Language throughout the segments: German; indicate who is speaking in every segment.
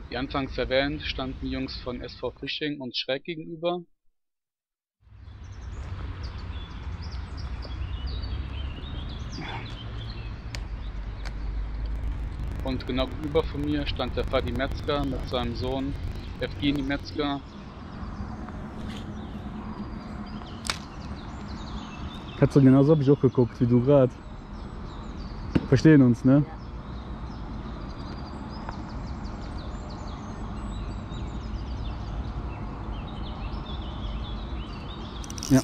Speaker 1: Wie anfangs erwähnt, standen die Jungs von SV Fishing uns schräg gegenüber. Und genau gegenüber von mir stand der Fadi Metzger mit seinem Sohn Evgeni Metzger.
Speaker 2: Katze, genauso habe ich auch geguckt, wie du gerade. Verstehen uns, ne? Ja.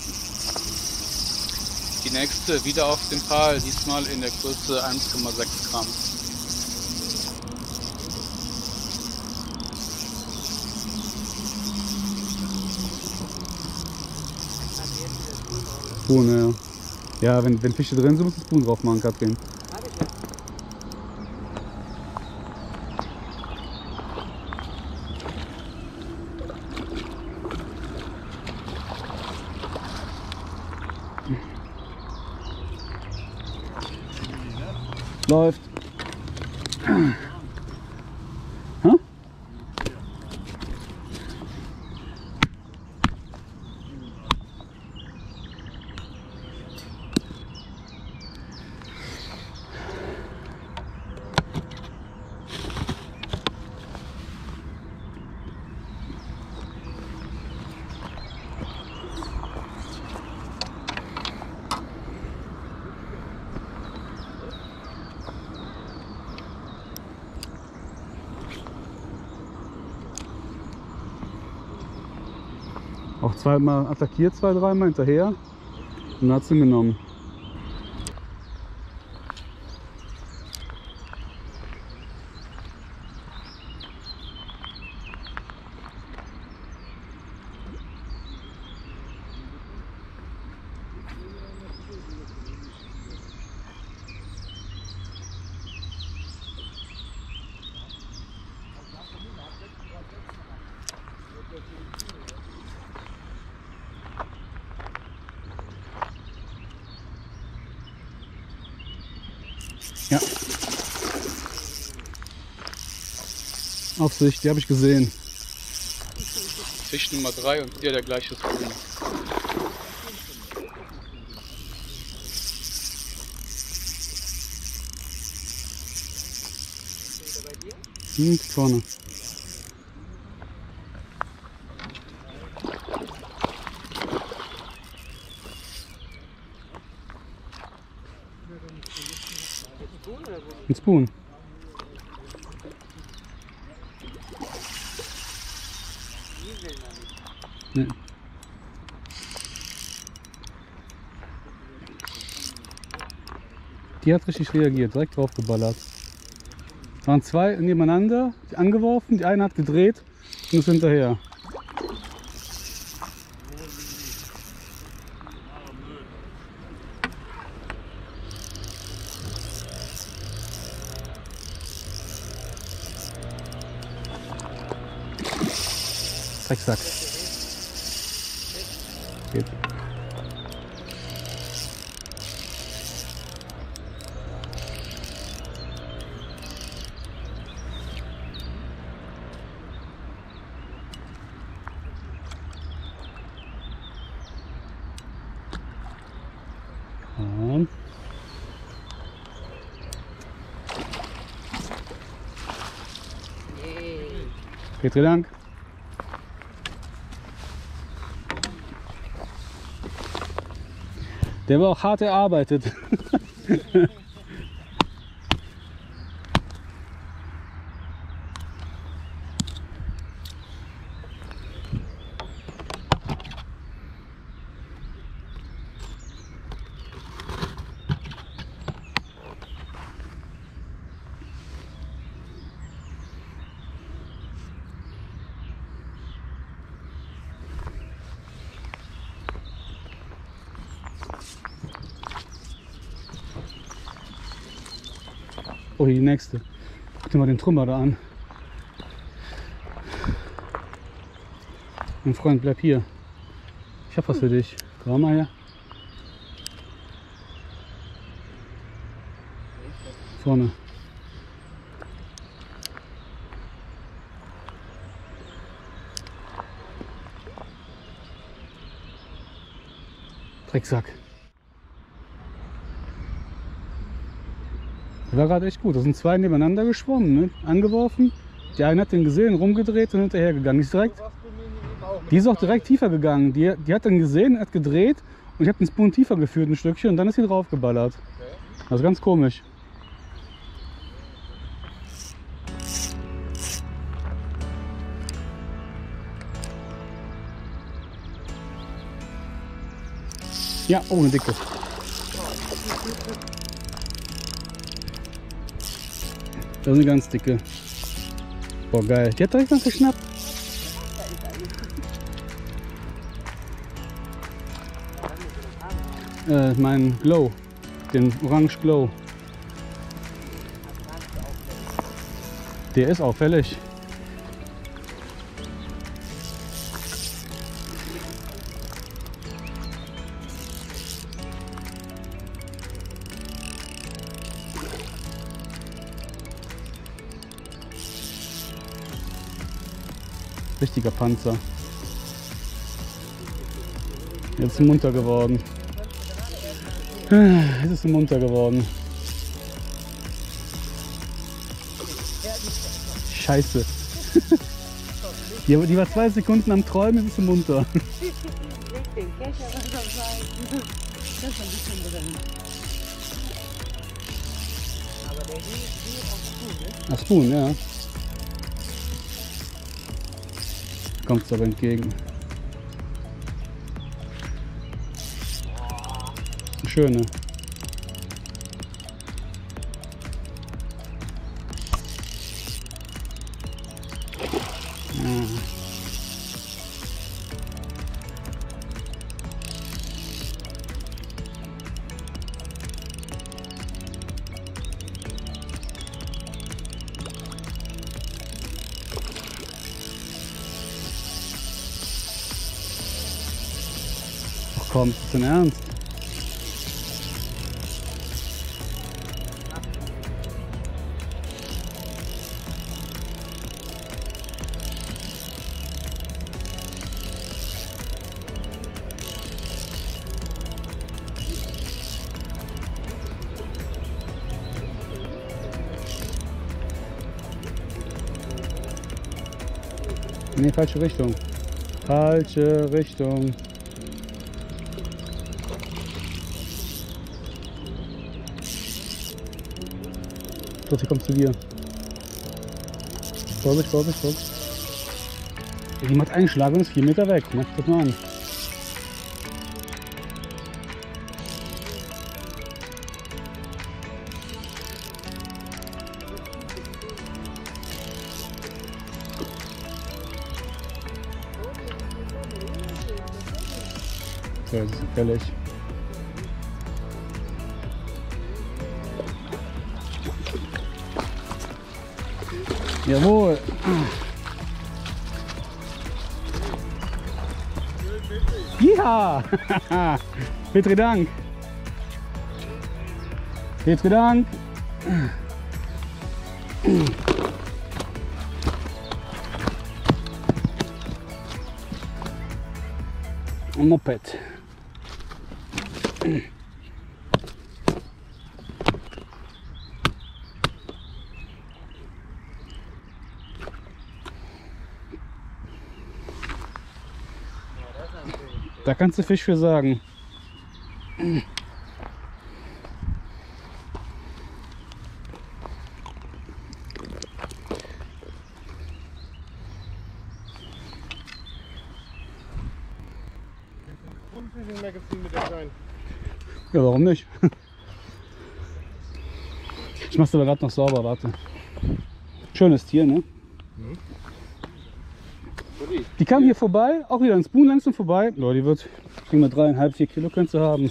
Speaker 1: Die nächste wieder auf dem Pfahl, diesmal in der Größe 1,6 Gramm.
Speaker 2: Spoon, ja. Ja, wenn Fische drin sind, muss ich Spoon drauf machen, Katrin. Läuft. Hä? Auch zweimal attackiert, zwei, dreimal hinterher und dann hat sie ihn genommen. Ja. Aufsicht, die habe ich gesehen.
Speaker 1: Fisch Nummer 3 und wieder der gleiche Spoon.
Speaker 2: Vorne. Ein Spoon. Nee. Die hat richtig reagiert, direkt drauf geballert. Waren zwei nebeneinander, die angeworfen, die eine hat gedreht und ist hinterher. Drecksack. Geht. Und geht lang. Der war auch hart erarbeitet. Oh, die nächste. Guck dir mal den Trümmer da an. Mein Freund, bleib hier. Ich hab was für dich. Komm mal her. Vorne. Drecksack. Der war gerade echt gut. Da sind zwei nebeneinander geschwommen, ne? Angeworfen. Die eine hat den gesehen, rumgedreht und hinterhergegangen. Die ist auch direkt tiefer gegangen. Die hat dann gesehen, hat gedreht und ich habe den Spoon tiefer geführt, ein Stückchen, und dann ist sie drauf geballert. Also ganz komisch. Ja, oh, eine dicke. Das ist eine ganz dicke. Boah, geil. Die hat direkt was geschnappt. Mein Glow. Den Orange Glow. Der ist auffällig. Richtiger Panzer. Jetzt ist sie munter geworden. Jetzt ist sie munter geworden. Scheiße. Die war 2 Sekunden am Träumen, jetzt ist sie munter. Ach, Spoon, ja. Kommt es aber entgegen. Eine schöne. Ja. Komm, ist das denn ernst? Nee, falsche Richtung. Falsche Richtung. Sie kommt zu dir. Vorsicht, Vorsicht, Vorsicht. Die macht einen Schlag und ist 4 Meter weg. Mach das mal an. So, das ist gefällig. Jawohl. Ja. Petri Dank. Petri Dank. Moped. Da kannst du Fisch für sagen. Ja, warum nicht? Ich mach's aber gerade noch sauber, warte. Schönes Tier, ne? Mhm. Die kam hier vorbei, auch wieder ein Spoon langsam vorbei. Ja, die wird, ich denke mal 3,5, 4 Kilo könnte sie haben.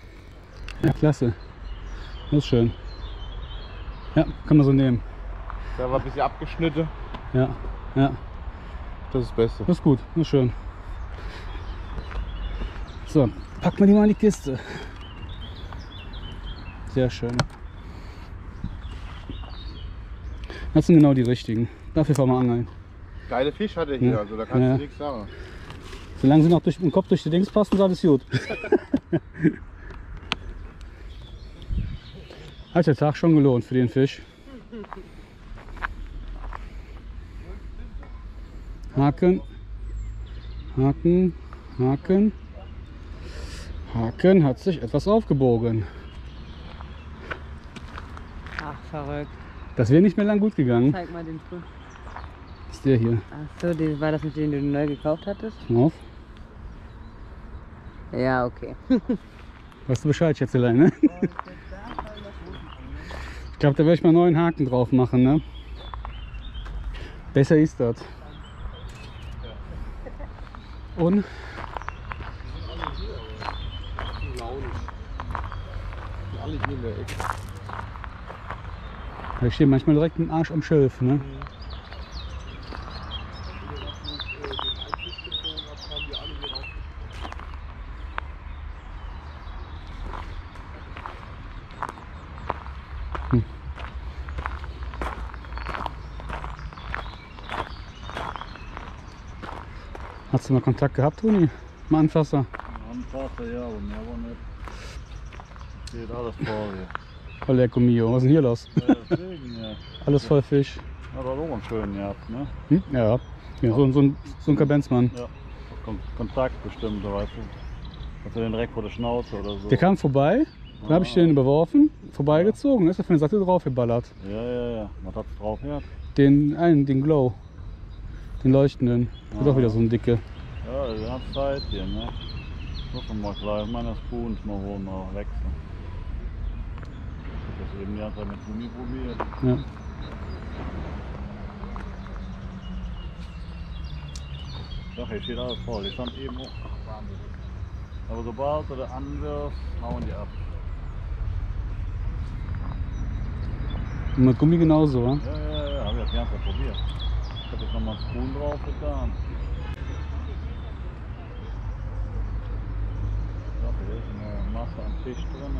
Speaker 2: Ja, klasse. Das ist schön. Ja, kann man so nehmen.
Speaker 3: Der war ein bisschen abgeschnitten.
Speaker 2: Ja, ja.
Speaker 3: Das ist das Beste.
Speaker 2: Das ist gut, das ist schön. So, packen wir die mal in die Kiste. Sehr schön. Das sind genau die richtigen. Dafür fahren wir angeln.
Speaker 3: Geile Fisch hat er hier,
Speaker 2: Ja.
Speaker 3: also da kannst
Speaker 2: Ja.
Speaker 3: du nichts sagen.
Speaker 2: Solange sie noch durch den Kopf durch die Dings passen, ist alles gut. Hat der Tag schon gelohnt für den Fisch. Haken, Haken, Haken. Haken hat sich etwas aufgebogen.
Speaker 4: Ach, verrückt.
Speaker 2: Das wäre nicht mehr lang gut gegangen.
Speaker 4: Zeig mal den Früh.
Speaker 2: Das ist der hier.
Speaker 4: Ach so, war das mit dem du neu gekauft hattest?
Speaker 2: Mal auf.
Speaker 4: Ja, okay.
Speaker 2: Weißt du Bescheid, Schätzelein, ne? Ich glaube, da werde ich mal einen neuen Haken drauf machen, ne? Besser ist das. Und?
Speaker 3: Alle hier in der Ecke.
Speaker 2: Ich stehe manchmal direkt mit dem Arsch am Schilf, ne? Hast du mal Kontakt gehabt, Toni? Mal Anfasser?
Speaker 3: Anfasser, ja, aber mehr war nicht. Geht alles vor hier.
Speaker 2: Oh, Lecco mio, was ist denn hier los?
Speaker 3: Ja, deswegen, ja.
Speaker 2: Alles voll Fisch.
Speaker 3: Hat er auch einen schönen gehabt, ne?
Speaker 2: Hm? Ja, ja so ein Kabenzmann.
Speaker 3: Ja. Kontakt bestimmt, weißt du. Hast du den direkt vor der Schnauze oder so?
Speaker 2: Der kam vorbei, dann habe ich den überworfen, vorbeigezogen, dann ist er von der Seite drauf geballert.
Speaker 3: Ja. Was hat's drauf her?
Speaker 2: Den Glow. Den leuchtenden. Das ist auch wieder so ein dicke.
Speaker 3: Ja, die hat Zeit hier, ne? Muss man mal gleich meine Spoons mal holen, mal wechseln. Ich hab das eben die ganze Zeit mit Gummi probiert.
Speaker 2: Ja.
Speaker 3: Doch, hier steht alles voll. Die stand eben auch. Aber sobald du da anwirfst, hauen die ab.
Speaker 2: Und mit Gummi genauso, wa?
Speaker 3: Ja, hab ich das die ganze Zeit probiert. Ich hab jetzt nochmal einen Spoon drauf getan. Doch, hier ist eine Masse am Tisch drin.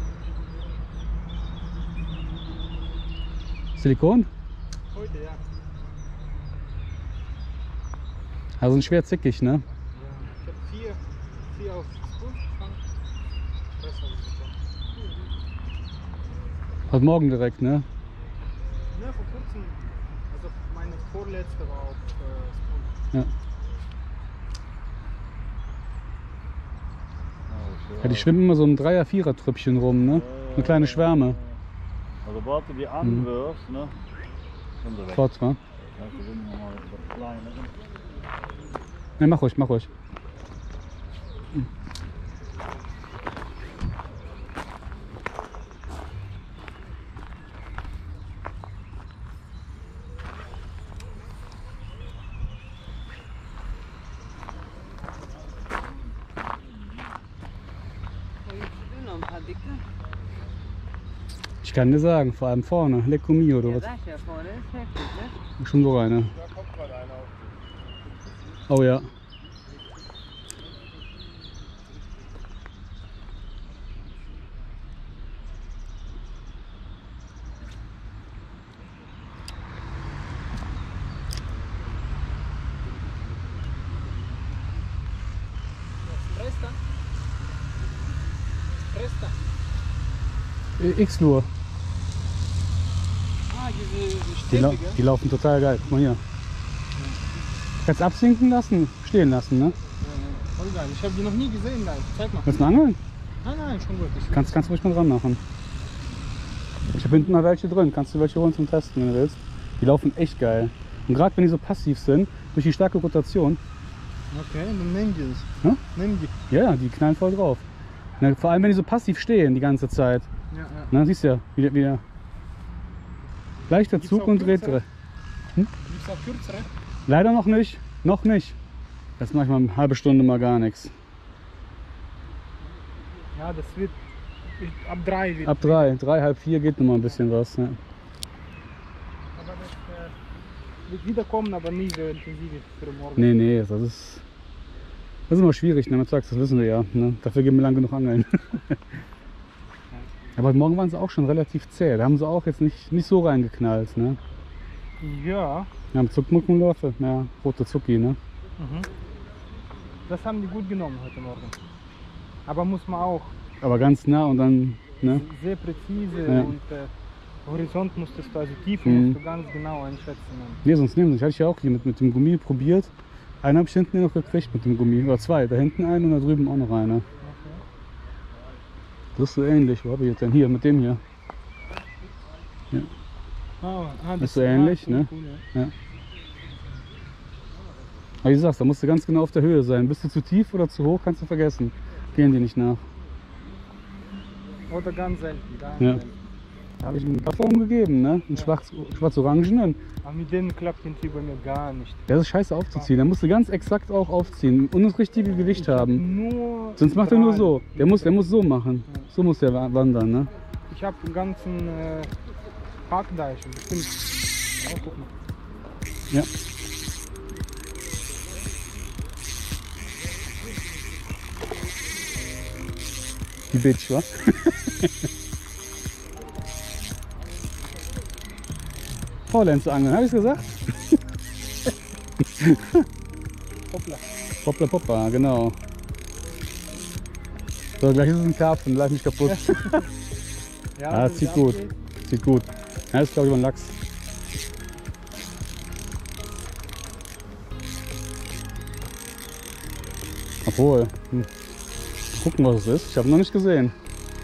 Speaker 2: Silikon?
Speaker 5: Heute, ja.
Speaker 2: Also ein schwer zickig, ne?
Speaker 5: Ja, ich habe vier auf Spoon gefangen. Das habe ich gefangen.
Speaker 2: Heute Morgen direkt, ne?
Speaker 5: Ne, vor kurzem. Also meine vorletzte war auf Spoon.
Speaker 2: Ja. Ja, die schwimmen immer so ein 3er, 4er Trüppchen rum, ne? Eine kleine Schwärme.
Speaker 3: Also sobald du die anwirfst, ne? Sind sie weg.
Speaker 2: Fort, wa?
Speaker 3: Ja, wir sind nochmal das Kleine.
Speaker 2: Ne, mach ruhig, mach ruhig.
Speaker 4: Noch ein paar dicke.
Speaker 2: Ich kann dir sagen, vor allem vorne, Lecco mio,
Speaker 4: Ja,
Speaker 2: du
Speaker 4: sag ich ja vorne, ist heftig, ne?
Speaker 2: schon so eine.
Speaker 5: Da kommt gerade einer auf.
Speaker 2: Oh ja.
Speaker 5: Resta? Resta.
Speaker 2: X-Lure.
Speaker 5: Ah, diese
Speaker 2: Die,
Speaker 5: Stäbe, gell?
Speaker 2: die laufen total geil. Guck mal hier. Kannst absinken lassen, stehen lassen, ne?
Speaker 5: Voll geil. Ich habe die noch nie gesehen, nein. Zeig mal.
Speaker 2: Willst du angeln?
Speaker 5: Nein, schon gut.
Speaker 2: Kannst ruhig mal dran machen. Ich habe hinten mal welche drin. Kannst du welche holen zum Testen, wenn du willst. Die laufen echt geil. Und gerade wenn die so passiv sind, durch die starke Rotation,
Speaker 5: Okay, dann nimm die das.
Speaker 2: Hm?
Speaker 5: Nimm die.
Speaker 2: ja, die knallen voll drauf. Ne, vor allem wenn die so passiv stehen die ganze Zeit.
Speaker 5: Ja.
Speaker 2: Ne, siehst du ja, wieder leichter
Speaker 5: Gibt's
Speaker 2: Zug
Speaker 5: auch
Speaker 2: und dreht.
Speaker 5: kürzere? Gibt's auch kürzere?
Speaker 2: Leider noch nicht. Noch nicht. Jetzt mache ich mal eine halbe Stunde mal gar nichts.
Speaker 5: Ja, das wird ab 3 wird.
Speaker 2: Ab 3, 3, halb 4 geht noch mal ein bisschen was. Ja.
Speaker 5: Aber das wird wiederkommen, aber nie so intensiv wie für morgen.
Speaker 2: Nee, das ist immer schwierig, ne? Man sagt, das wissen wir ja. Ne? Dafür gehen wir lang genug angeln. Aber heute Morgen waren sie auch schon relativ zäh. Da haben sie auch jetzt nicht so reingeknallt. Ne?
Speaker 5: Ja.
Speaker 2: Wir haben Zuckmuckenläufe, ja, rote Zucki. Ne?
Speaker 5: Mhm. Das haben die gut genommen heute Morgen. Aber muss man auch
Speaker 2: Aber ganz nah und dann. Ne?
Speaker 5: sehr präzise
Speaker 2: Ja.
Speaker 5: und Horizont musstest du, also Tiefe
Speaker 2: Mhm.
Speaker 5: musst du ganz genau einschätzen.
Speaker 2: Nee, sonst nehmen sie. Ich hatte ja auch hier mit dem Gummi probiert. Einen habe ich hinten noch gekriegt mit dem Gummi. Oder zwei. Da hinten einen und da drüben auch noch einer. Das ist so ähnlich. Wo habe ich jetzt denn? Hier, mit dem hier. Das ist so ähnlich,
Speaker 5: cool,
Speaker 2: ne?
Speaker 5: cool, ja.
Speaker 2: Aber wie gesagt, da musst du ganz genau auf der Höhe sein. Bist du zu tief oder zu hoch, kannst du vergessen. Gehen die nicht nach.
Speaker 5: Oder ganz selten. Ganz
Speaker 2: Ja.
Speaker 5: selten.
Speaker 2: Da habe ich einen Plattform gegeben, ne? Einen schwarz-orangenen.
Speaker 5: Aber mit denen klappt irgendwie bei mir gar nicht.
Speaker 2: Der ist scheiße aufzuziehen. Da musst du ganz exakt auch aufziehen und das richtige Gewicht haben.
Speaker 5: Nur
Speaker 2: Sonst macht er nur
Speaker 5: Strahlen.
Speaker 2: so. Der muss so machen. So muss der wandern, ne?
Speaker 5: Ich habe einen ganzen Hackdeich. Bestimmt. Ja, guck mal.
Speaker 2: Ja. Die Bitch, wa? Faulenzer angeln, habe ich gesagt?
Speaker 5: Hoppla.
Speaker 2: Hoppla poppa, genau. So, gleich ist es ein Karpfen, lass mich kaputt. Ja,
Speaker 5: wenn
Speaker 2: zieht
Speaker 5: es
Speaker 2: gut.
Speaker 5: abgeht,
Speaker 2: Sieht gut. Ja, das ist glaube ich ein Lachs. Obwohl, gucken was es ist. Ich habe noch nicht gesehen.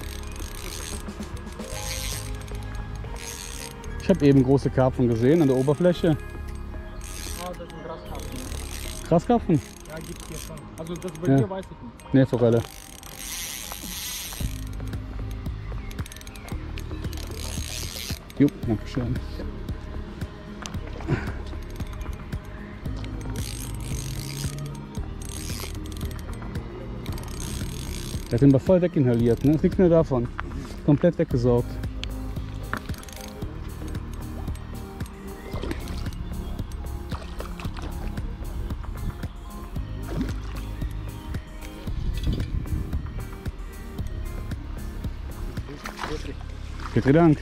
Speaker 2: Ich habe eben große Karpfen gesehen an der Oberfläche.
Speaker 5: das ist ein Graskarpfen.
Speaker 2: Graskarpfen?
Speaker 5: Ja, gibt hier schon. Also das bei
Speaker 2: Ja.
Speaker 5: dir weiß ich nicht.
Speaker 2: Ne, Forelle. Jo, danke schön. Der hat den aber voll weginhaliert, ne? Ist nichts mehr davon. Komplett weggesaugt. Bitte Dank.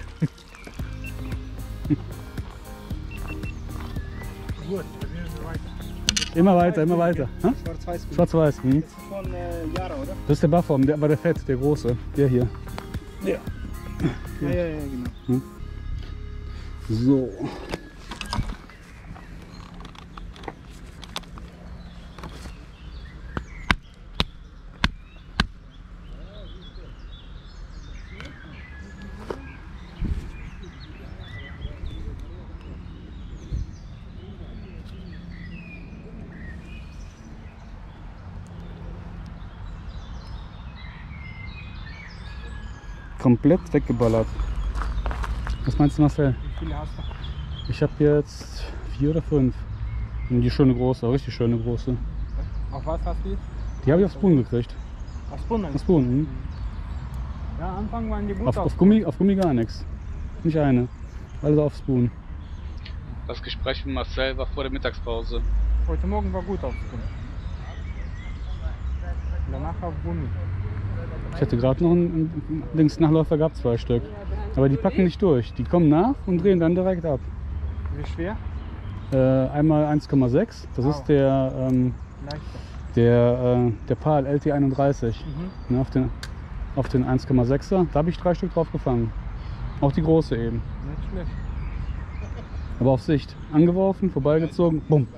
Speaker 5: Gut, wir sind weiter.
Speaker 2: Immer weiter, immer weiter. Hä?
Speaker 5: Schwarz-Weiß.
Speaker 2: Schwarz-Weiß. Hm?
Speaker 5: Das ist von Jara, oder?
Speaker 2: Das ist der Buffer, der war der Fett, der große. Der hier.
Speaker 5: Ja, genau.
Speaker 2: So. Komplett weggeballert. Was meinst du, Marcel?
Speaker 5: Wie viele hast du?
Speaker 2: Ich habe jetzt 4 oder 5. Und die schöne große, richtig schöne große.
Speaker 5: Auf was hast du jetzt?
Speaker 2: Die habe ich aufs Spoon gekriegt.
Speaker 5: Auf Spunnen.
Speaker 2: Aufs Spoon, hm?
Speaker 5: Ja, Anfang waren die gut
Speaker 2: Auf Gummi gar nichts. Nicht eine. Alles auf Spoon.
Speaker 1: Das Gespräch mit Marcel war vor der Mittagspause.
Speaker 5: Heute Morgen war gut auf Spunnen. Danach auf Gummi.
Speaker 2: Ich hatte gerade noch einen Nachläufer gehabt, 2 Stück. Aber die packen nicht durch. Die kommen nach und drehen dann direkt ab.
Speaker 5: Wie schwer?
Speaker 2: Einmal 1,6. Das
Speaker 5: Wow.
Speaker 2: ist der,
Speaker 5: Leichter.
Speaker 2: der PAL LT31. Ne, auf den 1,6er. Da habe ich 3 Stück drauf gefangen. Auch die große eben.
Speaker 5: Nicht schlecht.
Speaker 2: Aber auf Sicht. Angeworfen, vorbeigezogen, bumm.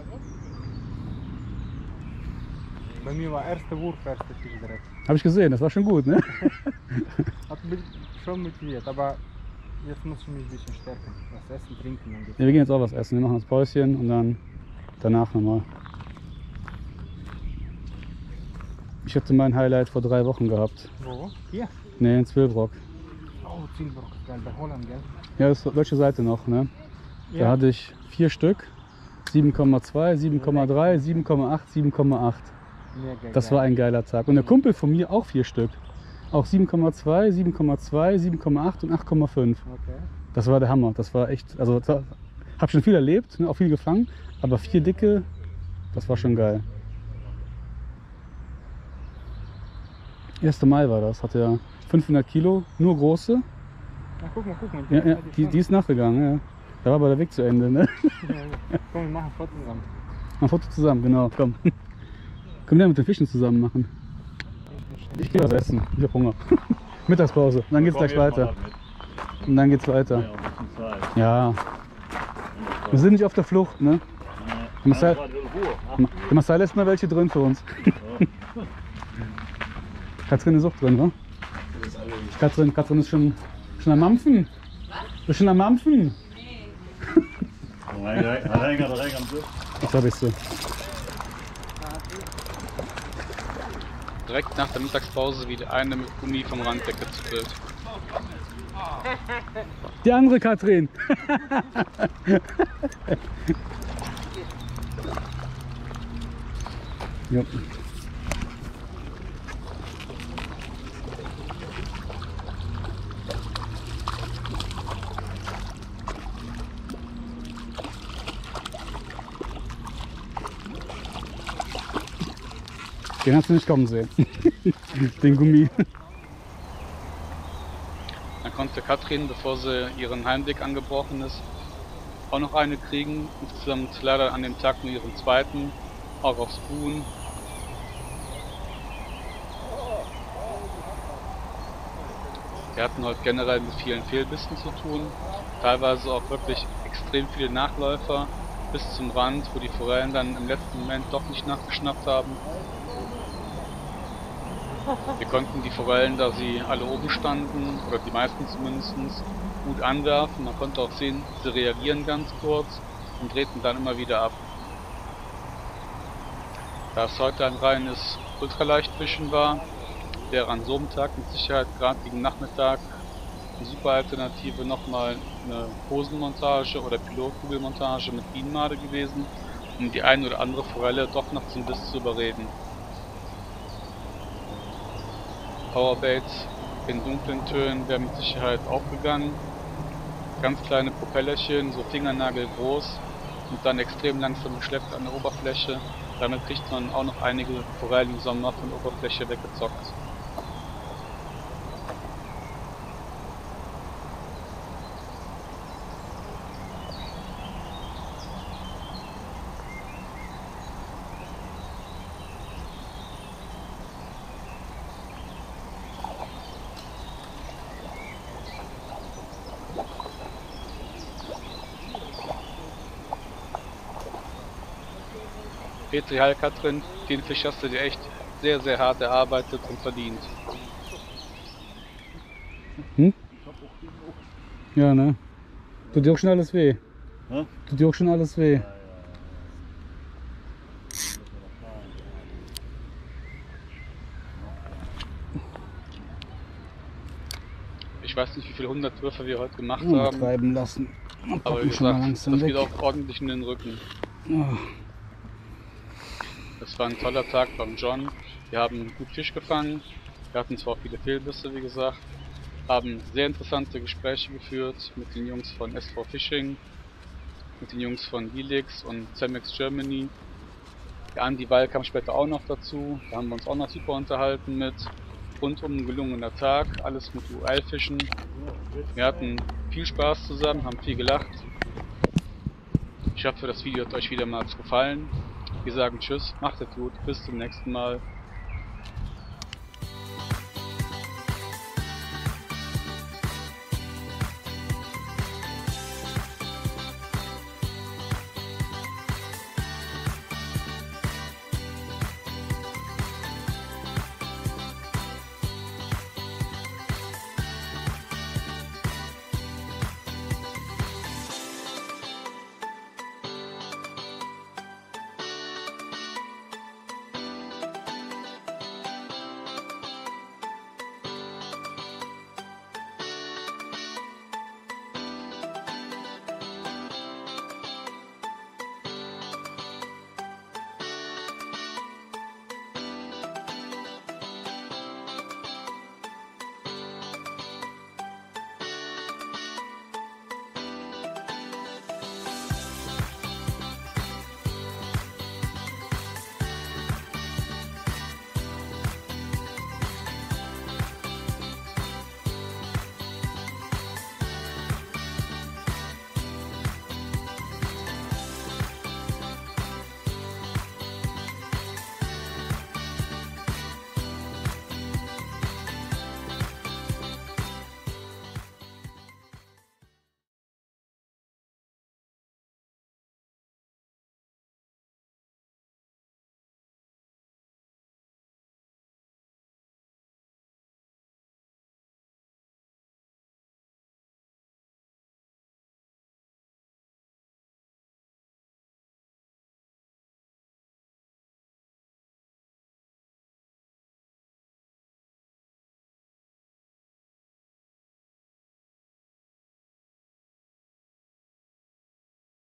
Speaker 5: Bei mir war erster Wurf, erster Fisch direkt.
Speaker 2: Habe ich gesehen, das war schon gut, ne?
Speaker 5: Hat mich schon motiviert, aber jetzt muss ich mich ein bisschen stärken. Was essen, trinken und
Speaker 2: Ja, wir gehen jetzt auch was essen. Wir machen das Päuschen und dann danach nochmal. Ich hatte mein Highlight vor 3 Wochen gehabt.
Speaker 5: Wo? Hier?
Speaker 2: Ne, in Zwillbrock.
Speaker 5: Oh, Zielbrock ist geil, bei Holland, gell?
Speaker 2: Ja, das ist deutsche Seite noch, ne? Da
Speaker 5: Ja.
Speaker 2: hatte ich 4 Stück. 7,2, 7,3, 7,8, 7,8.
Speaker 5: Mega
Speaker 2: Das
Speaker 5: geil.
Speaker 2: war ein geiler Tag. Und der Kumpel von mir auch 4 Stück. Auch 7,2, 7,2, 7,8 und 8,5.
Speaker 5: Okay.
Speaker 2: Das war der Hammer. Das war echt, also Hab schon viel erlebt, ne, auch viel gefangen, aber 4 dicke, das war schon geil. 1. Mai war das, hatte ja 500 Kilo, nur große.
Speaker 5: Na, guck mal.
Speaker 2: Ja, ja, die ist nachgegangen, ja. Da war aber der Weg zu Ende, ne?
Speaker 5: Komm, wir machen ein Foto zusammen.
Speaker 2: Ein Foto zusammen, genau, komm. Können wir mit den Fischen zusammen machen? Ich gehe was essen, ich hab Hunger. Mittagspause, dann geht's gleich weiter. Und dann geht's weiter.
Speaker 3: Ja, ein bisschen Zeit.
Speaker 2: Ja, wir sind nicht auf der Flucht, ne? Der Marcel, der Marcel lässt noch welche drin für uns. Katrin ist auch drin, wa? Katrin ist schon am Mampfen. Ist schon am Mampfen. Jetzt hab ich sie.
Speaker 1: Direkt nach der Mittagspause wieder eine mit Gummi vom Rand weggezuppelt.
Speaker 2: Die andere Katrin. Ja. Den hast du nicht kommen sehen. Den Gummi.
Speaker 1: Dann konnte Katrin, bevor sie ihren Heimweg angebrochen ist, auch noch eine kriegen. Insgesamt leider an dem Tag nur ihren zweiten, auch aufs Buhen. Wir hatten heute generell mit vielen Fehlbissen zu tun, teilweise auch wirklich extrem viele Nachläufer bis zum Rand, wo die Forellen dann im letzten Moment doch nicht nachgeschnappt haben. Wir konnten die Forellen, da sie alle oben standen, oder die meisten zumindest, gut anwerfen. Man konnte auch sehen, sie reagieren ganz kurz und drehten dann immer wieder ab. Da es heute ein reines Ultraleichtfischen war, wäre an so einem Tag mit Sicherheit gerade gegen Nachmittag eine super Alternative nochmal eine Hosenmontage oder Pilotkugelmontage mit Bienenmade gewesen, um die eine oder andere Forelle doch noch zum Biss zu überreden. Powerbaits in dunklen Tönen wären mit Sicherheit aufgegangen. Ganz kleine Propellerchen, so fingernagelgroß und dann extrem langsam geschleppt an der Oberfläche. Damit kriegt man auch noch einige Forellen im Sommer von der Oberfläche weggezockt. Petri, hi Katrin, den Fisch hast du dir echt sehr, sehr hart erarbeitet und verdient.
Speaker 2: Hm? Ja, ne? Tut dir auch schon alles weh?
Speaker 3: Hä?
Speaker 2: Tut dir auch schon alles weh?
Speaker 1: Ich weiß nicht, wie viele 100 Würfe wir heute gemacht haben,
Speaker 2: Treiben lassen.
Speaker 1: aber wie gesagt, das geht auch ordentlich in den Rücken.
Speaker 2: Oh.
Speaker 1: Es war ein toller Tag beim John. Wir haben gut Fisch gefangen. Wir hatten zwar auch viele Fehlbisse, wie gesagt. Haben sehr interessante Gespräche geführt mit den Jungs von SV Fishing, mit den Jungs von Helix und Cemex Germany. Der Andi Wall kam später auch noch dazu. Da haben wir uns auch noch super unterhalten mit. Rundum ein gelungener Tag, alles mit UL-Fischen. Wir hatten viel Spaß zusammen, haben viel gelacht. Ich hoffe, das Video hat euch wieder mal gefallen. Wir sagen Tschüss, macht es gut, bis zum nächsten Mal.